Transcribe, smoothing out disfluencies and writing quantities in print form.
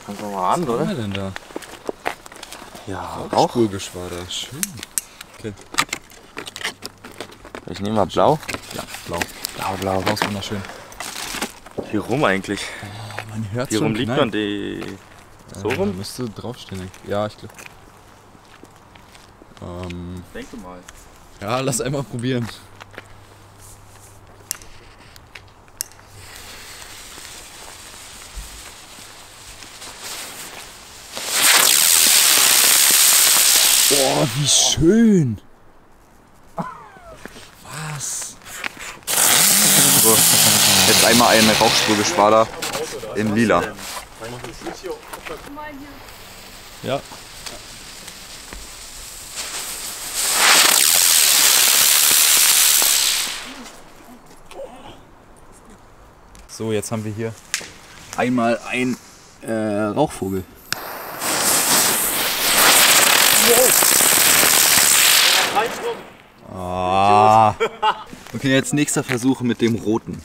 Fangen wir mal an, Was oder? haben wir denn da? Ja, Rauchspurgeschwader. Schön. Okay. Ich nehme mal blau. Ja, blau. Blau. Blau ist wunderschön. Hier rum eigentlich. Oh, mein Herz Hier schon rum liegt knallt. man die. So Da rum? müsste draufstehen. Ja, ich glaube. Denke mal. Ja, lass einmal probieren. Boah, wie schön! Was? So, jetzt einmal eine Rauchspurgeschwader in lila. Ja. So, jetzt haben wir hier einmal ein Rauchvogel. Ah. Okay, jetzt nächster Versuch mit dem roten.